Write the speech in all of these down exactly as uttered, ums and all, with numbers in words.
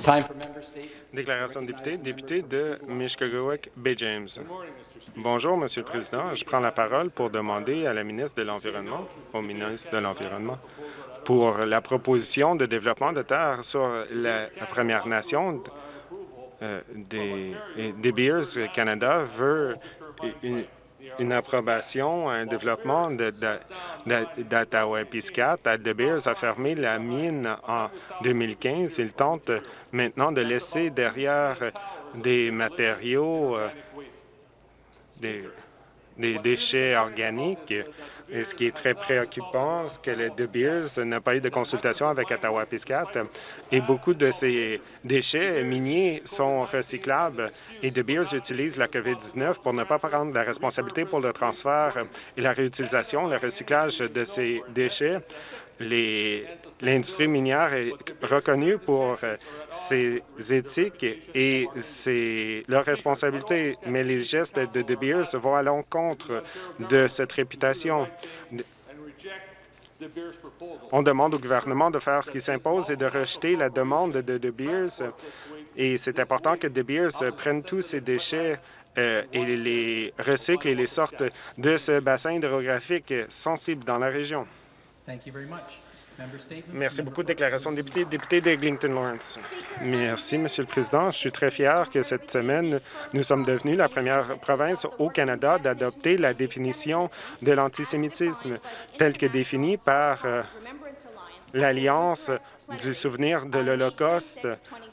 Déclaration de député, député de Mishkegowuk-Bay James. Bonjour, Monsieur le Président. Je prends la parole pour demander à la ministre de l'Environnement, au ministre de l'Environnement, pour la proposition de développement de terre sur la, la Première Nation euh, des, des Beers Canada veut une, une approbation, un développement d'Ottawa-Piscat. De Beers a fermé la mine en deux mille quinze. Il tente maintenant de laisser derrière des matériaux, euh, des, des déchets organiques. Et ce qui est très préoccupant, c'est que le De Beers n'a pas eu de consultation avec Ottawa-Piscat et beaucoup de ces déchets miniers sont recyclables. Et De Beers utilise la COVID dix-neuf pour ne pas prendre la responsabilité pour le transfert et la réutilisation, le recyclage de ces déchets. L'industrie minière est reconnue pour euh, ses éthiques et ses, leurs responsabilités, mais les gestes de De Beers vont à l'encontre de cette réputation. On demande au gouvernement de faire ce qui s'impose et de rejeter la demande de De Beers. Et c'est important que De Beers prenne tous ces déchets euh, et les recycle et les sorte de ce bassin hydrographique sensible dans la région. Merci beaucoup. Déclaration de député, député d'Eglinton Lawrence. Merci, Monsieur le Président. Je suis très fier que cette semaine, nous sommes devenus la première province au Canada d'adopter la définition de l'antisémitisme telle que définie par euh, l'Alliance du souvenir de l'Holocauste.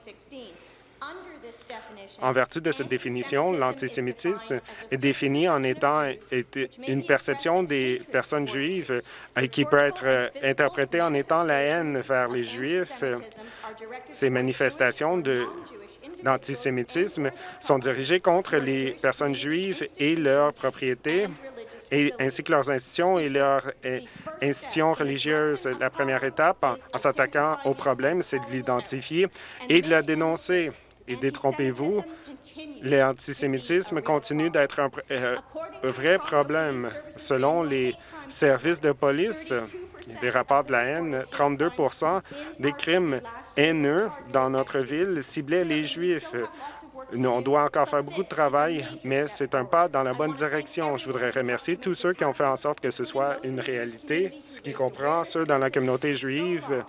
En vertu de cette définition, l'antisémitisme est défini en étant une perception des personnes juives qui peut être interprétée en étant la haine vers les Juifs. Ces manifestations d'antisémitisme sont dirigées contre les personnes juives et leurs propriétés, et, ainsi que leurs institutions et leurs eh, institutions religieuses. La première étape, en, en s'attaquant au problème, c'est de l'identifier et de la dénoncer. Et détrompez-vous, l'antisémitisme continue d'être un, euh, un vrai problème. Selon les services de police, des rapports de la haine, trente-deux pour cent des crimes haineux dans notre ville ciblaient les Juifs. On doit encore faire beaucoup de travail, mais c'est un pas dans la bonne direction. Je voudrais remercier tous ceux qui ont fait en sorte que ce soit une réalité, ce qui comprend ceux dans la communauté juive,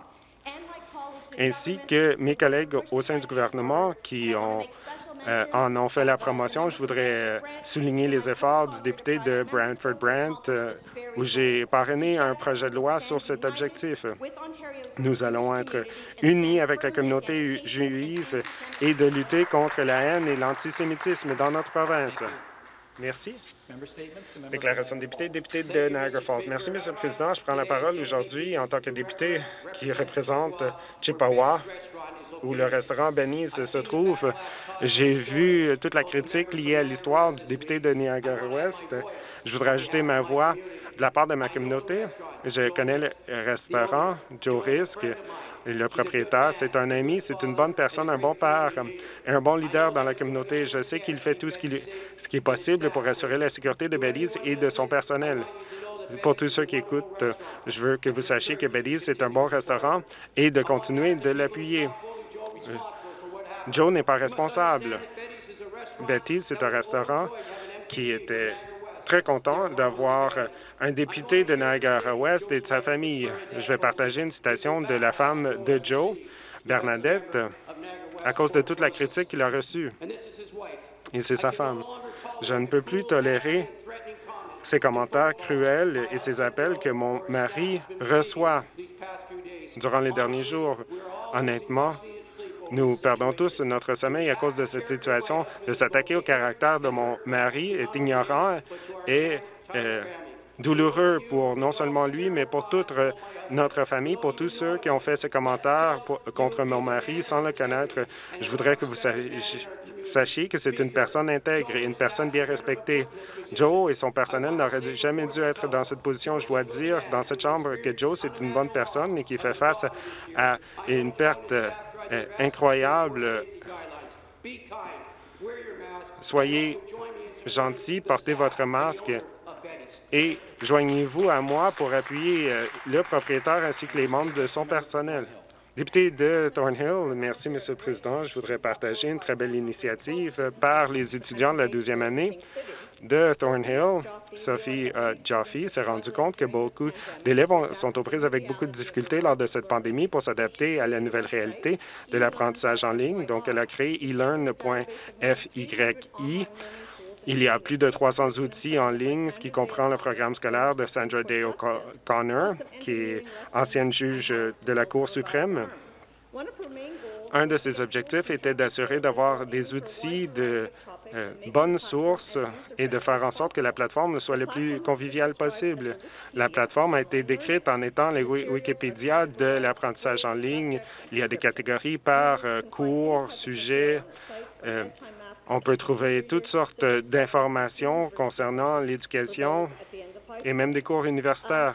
ainsi que mes collègues au sein du gouvernement qui ont, euh, en ont fait la promotion. Je voudrais euh, souligner les efforts du député de Brantford-Brant, euh, où j'ai parrainé un projet de loi sur cet objectif. Nous allons être unis avec la communauté juive et de lutter contre la haine et l'antisémitisme dans notre province. Merci. Déclaration de député, député de Niagara Falls. Merci, Monsieur le Président. Je prends la parole aujourd'hui en tant que député qui représente Chippewa, où le restaurant Benny's se trouve. J'ai vu toute la critique liée à l'histoire du député de Niagara-Ouest. Je voudrais ajouter ma voix de la part de ma communauté. Je connais le restaurant, Joe Risk. Le propriétaire, c'est un ami, c'est une bonne personne, un bon père et un bon leader dans la communauté. Je sais qu'il fait tout ce qui, ce qui est possible pour assurer la sécurité de Betty's et de son personnel. Pour tous ceux qui écoutent, je veux que vous sachiez que Betty's est un bon restaurant et de continuer de l'appuyer. Joe n'est pas responsable. Betty's, c'est un restaurant qui était très content d'avoir un député de Niagara-Ouest et de sa famille. Je vais partager une citation de la femme de Joe, Bernadette, à cause de toute la critique qu'il a reçue. Et c'est sa femme. Je ne peux plus tolérer ces commentaires cruels et ces appels que mon mari reçoit durant les derniers jours. Honnêtement, nous perdons tous notre sommeil à cause de cette situation. De s'attaquer au caractère de mon mari est ignorant et euh, douloureux pour non seulement lui, mais pour toute notre famille, pour tous ceux qui ont fait ces commentaires pour, contre mon mari sans le connaître. Je voudrais que vous sachiez que c'est une personne intègre et une personne bien respectée. Joe et son personnel n'auraient jamais dû être dans cette position. Je dois dire dans cette chambre que Joe, c'est une bonne personne, mais qui fait face à une perte Euh, incroyable. Soyez gentils, portez votre masque et joignez-vous à moi pour appuyer euh, le propriétaire ainsi que les membres de son personnel. Député de Thornhill, merci, Monsieur le Président. Je voudrais partager une très belle initiative par les étudiants de la deuxième année de Thornhill. Sophie euh, Jaffe s'est rendu compte que beaucoup d'élèves ont- sont aux prises avec beaucoup de difficultés lors de cette pandémie pour s'adapter à la nouvelle réalité de l'apprentissage en ligne. Donc, elle a créé e learn point f y i. Il y a plus de trois cents outils en ligne, ce qui comprend le programme scolaire de Sandra Day O'Connor, qui est ancienne juge de la Cour suprême. Un de ses objectifs était d'assurer d'avoir des outils de euh, bonnes sources et de faire en sorte que la plateforme soit le plus conviviale possible. La plateforme a été décrite en étant les Wikipédia de l'apprentissage en ligne. Il y a des catégories par euh, cours, sujet. Euh, on peut trouver toutes sortes d'informations concernant l'éducation et même des cours universitaires.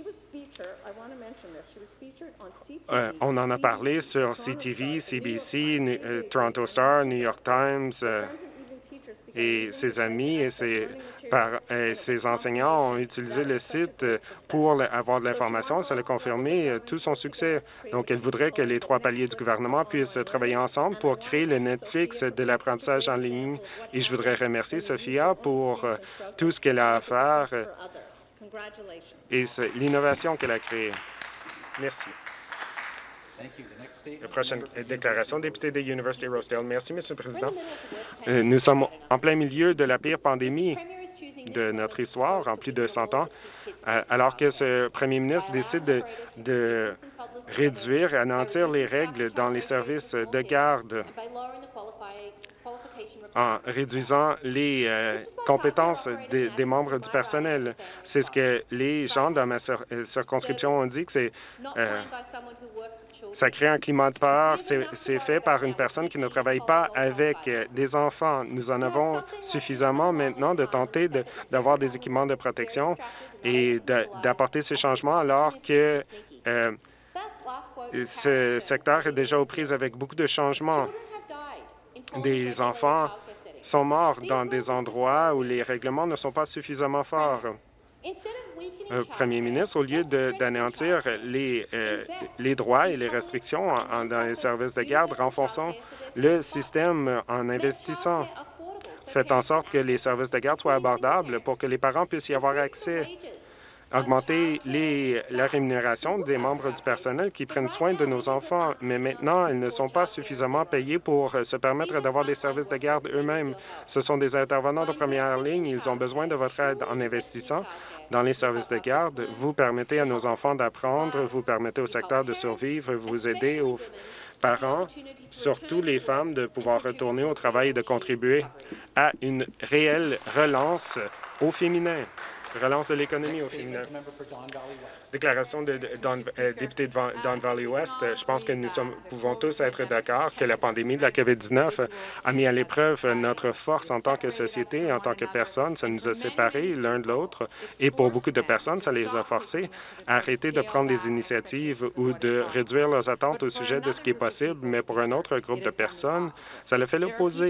Euh, on en a parlé sur C T V, C B C, New- euh, Toronto Star, New York Times, euh, et ses amis et ses, par, et ses enseignants ont utilisé le site euh, pour avoir de l'information. Ça a confirmé euh, tout son succès. Donc, elle voudrait que les trois paliers du gouvernement puissent travailler ensemble pour créer le Netflix de l'apprentissage en ligne. Et je voudrais remercier Sophia pour euh, tout ce qu'elle a à faire euh, et l'innovation qu'elle a créée. Merci. La prochaine déclaration, député de University Rosedale. Merci, Monsieur le Président. Euh, Nous sommes en plein milieu de la pire pandémie de notre histoire en plus de cent ans, euh, alors que ce premier ministre décide de, de réduire et anéantir les règles dans les services de garde en réduisant les euh, compétences des, des membres du personnel. C'est ce que les gens dans ma cir euh, circonscription ont dit, que c'est euh, ça crée un climat de peur. C'est fait par une personne qui ne travaille pas avec euh, des enfants. Nous en avons suffisamment maintenant de tenter d'avoir de, des équipements de protection et d'apporter ces changements alors que euh, ce secteur est déjà aux prises avec beaucoup de changements. Des enfants sont morts dans des endroits où les règlements ne sont pas suffisamment forts. Euh, Premier ministre, au lieu d'anéantir les, euh, les droits et les restrictions en, en, dans les services de garde, renforçons le système en investissant. Faites en sorte que les services de garde soient abordables pour que les parents puissent y avoir accès. Augmenter les, la rémunération des membres du personnel qui prennent soin de nos enfants, mais maintenant, ils ne sont pas suffisamment payés pour se permettre d'avoir des services de garde eux-mêmes. Ce sont des intervenants de première ligne. Ils ont besoin de votre aide en investissant dans les services de garde. Vous permettez à nos enfants d'apprendre, vous permettez au secteur de survivre, vous aidez aux parents, surtout les femmes, de pouvoir retourner au travail et de contribuer à une réelle relance au féminin. Relance de l'économie au féminin. Déclaration de, de Don, euh, député de Don Valley West. Je pense que nous sommes, pouvons tous être d'accord que la pandémie de la COVID dix-neuf a mis à l'épreuve notre force en tant que société et en tant que personne. Ça nous a séparés l'un de l'autre et pour beaucoup de personnes, ça les a forcés à arrêter de prendre des initiatives ou de réduire leurs attentes au sujet de ce qui est possible. Mais pour un autre groupe de personnes, ça le fait l'opposé.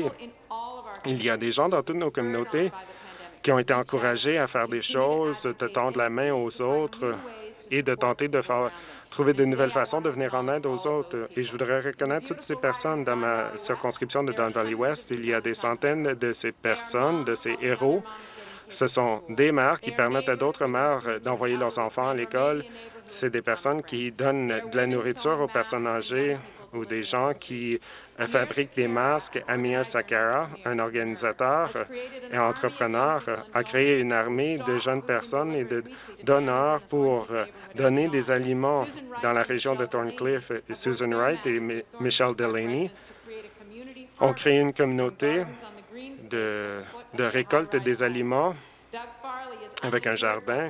Il y a des gens dans toutes nos communautés qui ont été encouragés à faire des choses, de tendre la main aux autres et de tenter de faire, trouver de nouvelles façons de venir en aide aux autres. Et je voudrais reconnaître toutes ces personnes dans ma circonscription de Don Valley West. Il y a des centaines de ces personnes, de ces héros. Ce sont des mères qui permettent à d'autres mères d'envoyer leurs enfants à l'école. C'est des personnes qui donnent de la nourriture aux personnes âgées ou des gens qui euh, fabriquent des masques. Amir Sakara, un organisateur et entrepreneur, a créé une armée de jeunes personnes et de donneurs pour euh, donner des aliments dans la région de Thorncliffe. Susan Wright et Mi Michelle Delaney ont créé une communauté de, de récolte des aliments avec un jardin.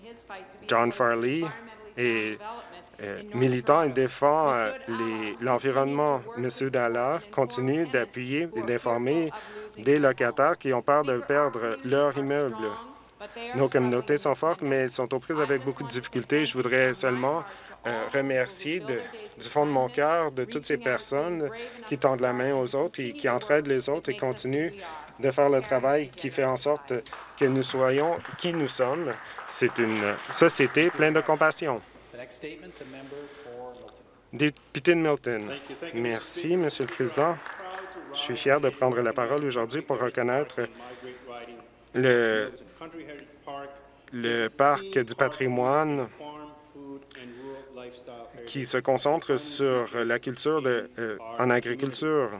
John Farley est euh, militant et défend euh, l'environnement. M. Dallaire continue d'appuyer et d'informer des locataires qui ont peur de perdre leur immeuble. Nos communautés sont fortes, mais elles sont aux prises avec beaucoup de difficultés. Je voudrais seulement euh, remercier de, du fond de mon cœur de toutes ces personnes qui tendent la main aux autres et qui entraident les autres et continuent de faire le travail qui fait en sorte que nous soyons qui nous sommes. C'est une société pleine de compassion. Député de Milton. Merci, Monsieur le Président. Je suis fier de prendre la parole aujourd'hui pour reconnaître le, le parc du patrimoine qui se concentre sur la culture de, euh, en agriculture.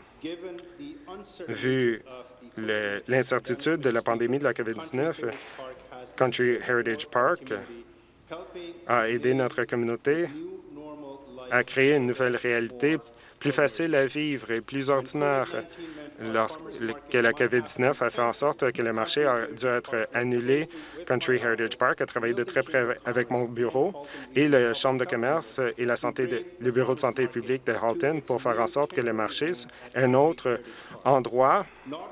Vu l'incertitude de la pandémie de la COVID dix-neuf, Country Heritage Park a aidé notre communauté à créer une nouvelle réalité plus facile à vivre et plus ordinaire. Lorsque la COVID dix-neuf a fait en sorte que le marché a dû être annulé, Country Heritage Park a travaillé de très près avec mon bureau et la Chambre de commerce et la santé de, le Bureau de santé publique de Halton pour faire en sorte que le marché est un autre endroit.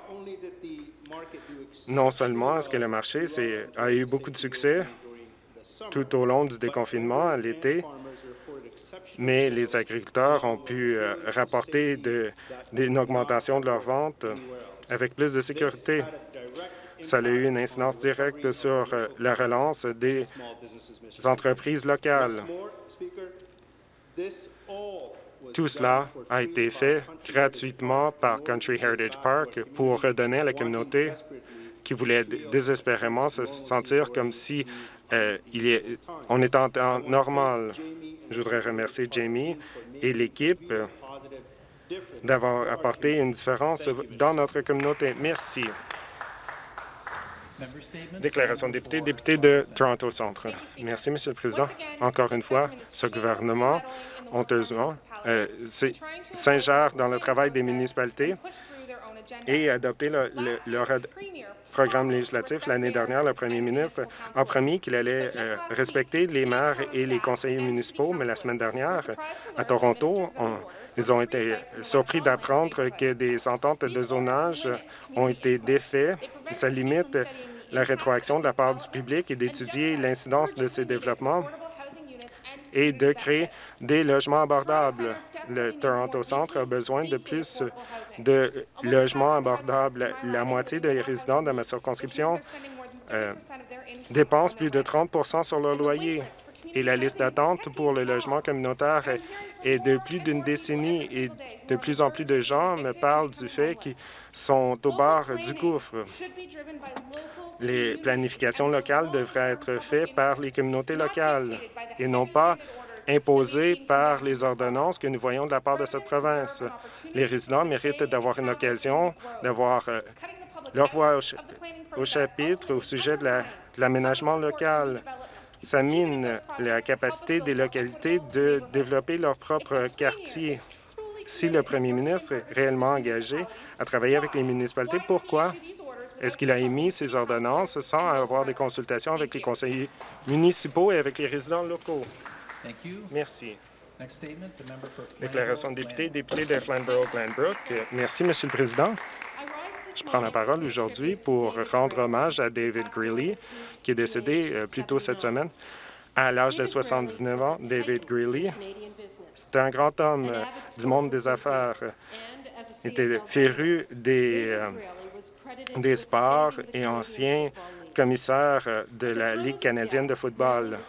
Non seulement est-ce que le marché a eu beaucoup de succès tout au long du déconfinement à l'été, mais les agriculteurs ont pu euh, rapporter de, une augmentation de leurs ventes avec plus de sécurité. Ça a eu une incidence directe sur euh, la relance des entreprises locales. Tout cela a été fait gratuitement par Country Heritage Park pour redonner à la communauté qui voulait désespérément se sentir comme si euh, il est, on est en temps normal. Je voudrais remercier Jamie et l'équipe d'avoir apporté une différence dans notre communauté. Merci. Déclaration de député, député de Toronto Centre. Merci, Monsieur le Président. Encore une fois, ce gouvernement, honteusement, euh, s'ingère dans le travail des municipalités et a adopté le, le, leur programme législatif. L'année dernière, le premier ministre a promis qu'il allait euh, respecter les maires et les conseillers municipaux, mais la semaine dernière, à Toronto, on, ils ont été surpris d'apprendre que des ententes de zonage ont été défaites. Ça limite la rétroaction de la part du public et d'étudier l'incidence de ces développements et de créer des logements abordables. Le Toronto Centre a besoin de plus de logements abordables. La moitié des résidents de ma circonscription euh, dépensent plus de trente sur leur loyer. Et la liste d'attente pour le logement communautaire est de plus d'une décennie et de plus en plus de gens me parlent du fait qu'ils sont au bord du gouffre. Les planifications locales devraient être faites par les communautés locales et non pas imposées par les ordonnances que nous voyons de la part de cette province. Les résidents méritent d'avoir une occasion d'avoir euh, leur voix au, ch au chapitre au sujet de l'aménagement local. Ça mine la capacité des localités de développer leur propre quartier. Si le premier ministre est réellement engagé à travailler avec les municipalités, pourquoi est-ce qu'il a émis ces ordonnances sans avoir des consultations avec les conseillers municipaux et avec les résidents locaux? Merci. Déclaration de député, député de Flamborough-Glanbrook. Merci, Monsieur le Président. Je prends la parole aujourd'hui pour rendre hommage à David Greeley, qui est décédé euh, plus tôt cette semaine. À l'âge de soixante-dix-neuf ans, David Greeley, c'était un grand homme euh, du monde des affaires. Il était féru des, euh, des sports et ancien commissaire de la Ligue canadienne de football,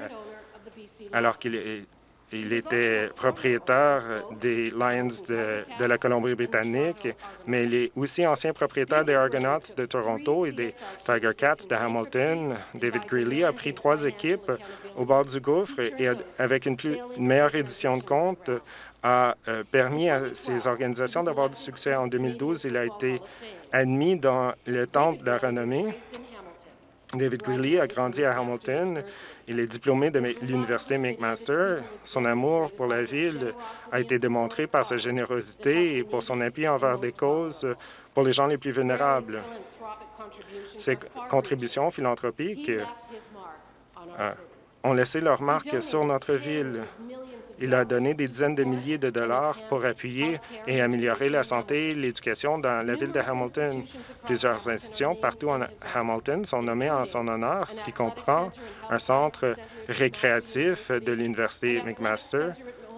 alors qu'il est Il était propriétaire des Lions de, de la Colombie-Britannique, mais il est aussi ancien propriétaire des Argonauts de Toronto et des Tiger Cats de Hamilton. David Greeley a pris trois équipes au bord du gouffre et, a, avec une, plus, une meilleure édition de compte, a euh, permis à ces organisations d'avoir du succès. En deux mille douze, il a été admis dans le Temple de la renommée. David Greeley a grandi à Hamilton. Il est diplômé de l'Université McMaster. Son amour pour la ville a été démontré par sa générosité et pour son appui envers des causes pour les gens les plus vulnérables. Ses contributions philanthropiques euh, ont laissé leur marque sur notre ville. Il a donné des dizaines de milliers de dollars pour appuyer et améliorer la santé et l'éducation dans la ville de Hamilton. Plusieurs institutions partout en Hamilton sont nommées en son honneur, ce qui comprend un centre récréatif de l'Université McMaster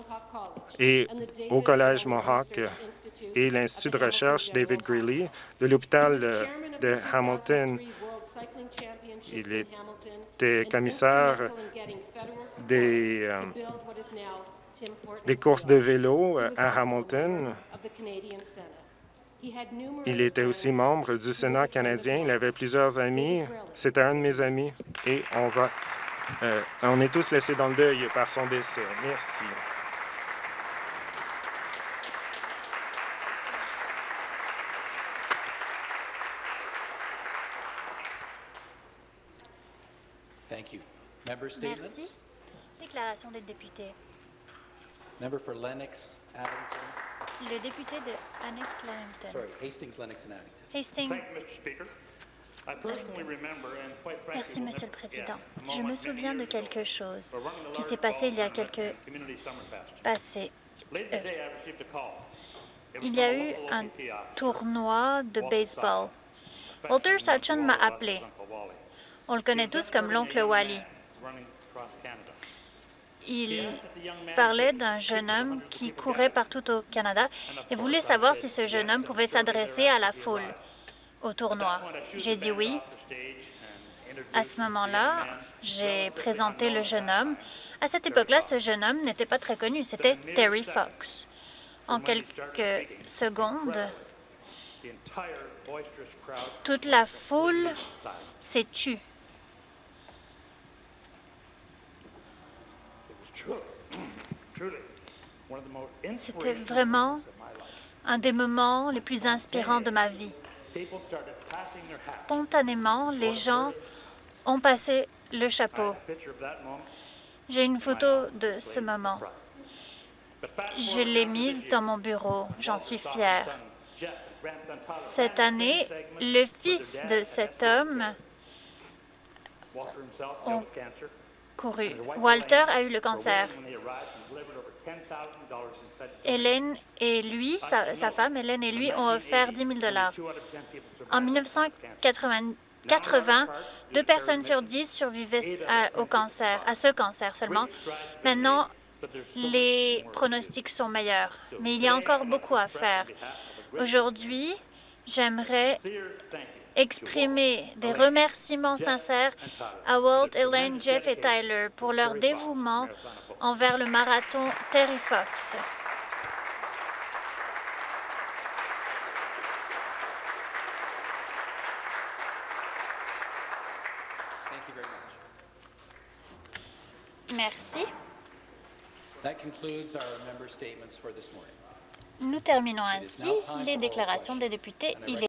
et au Collège Mohawk et l'Institut de recherche David Greeley de l'hôpital de Hamilton. Il était commissaire des... Euh, des courses de vélo à Hamilton. Il était aussi membre du Sénat canadien. Il avait plusieurs amis. C'était un de mes amis. Et on va, euh, on est tous laissés dans le deuil par son décès. Merci. Thank you. Member statements. Merci. Déclaration des députés. Member for Lennox, Addington. Le député de Annex-Leamington. Sorry, Hastings, Lennox, and Addington. Hastings. Thank you, Mister Speaker. I personally remember, and quite frankly, Merci, will Monsieur le never Président. forget a Je me moment souviens many de years ago. quelque chose We're running the qui s'est large passé il y a ball quelques tournament at Community Summerfest. passés. Late in the day, I received a call. It was Il y a from eu local un O P P officer, tournoi de Walter baseball. Sutton. Walter Sutton m'a Wally, appelé. Uncle Wally. On le connaît He was tous comme observing a l'oncle young Wally. man running across Canada. Il parlait d'un jeune homme qui courait partout au Canada et voulait savoir si ce jeune homme pouvait s'adresser à la foule au tournoi. J'ai dit oui. À ce moment-là, j'ai présenté le jeune homme. À cette époque-là, ce jeune homme n'était pas très connu. C'était Terry Fox. En quelques secondes, The entire boisterous crowd toute la foule s'est tue. truly one of the most C'était inspirational vraiment moments of my life. un des moments les plus inspirants de ma vie. People started passing their hats. Spontanément, les gens ont passé le I chapeau. have a picture of that moment. J'ai une photo de ce moment. But fast Je forward l'ai now to mise this dans year, mon bureau. J'en Walter suis Sutton's fière. son, Jeff, his grandson Tyler, Cette ran the année, same segment le with fils their de dad cet at homme Walter himself ont dealt with cancer. couru. His wife Walter Elaine a eu le were cancer. waiting when they arrived and delivered over ten thousand dollars in pledges. Hélène et lui, sa, sa femme, Hélène et lui, ont offert dix mille dollars. En mille neuf cent quatre-vingts, deux personnes sur dix survivaient à- au cancer, à ce cancer seulement. Maintenant, les pronostics sont meilleurs, mais il y a encore beaucoup à faire. Aujourd'hui, j'aimerais exprimer des remerciements sincères à Walt, Elaine, Jeff et Tyler pour leur dévouement envers le marathon Terry Fox. Thank you very much. Merci. That concludes our member statements for this morning. Nous terminons ainsi les déclarations des députés. Il est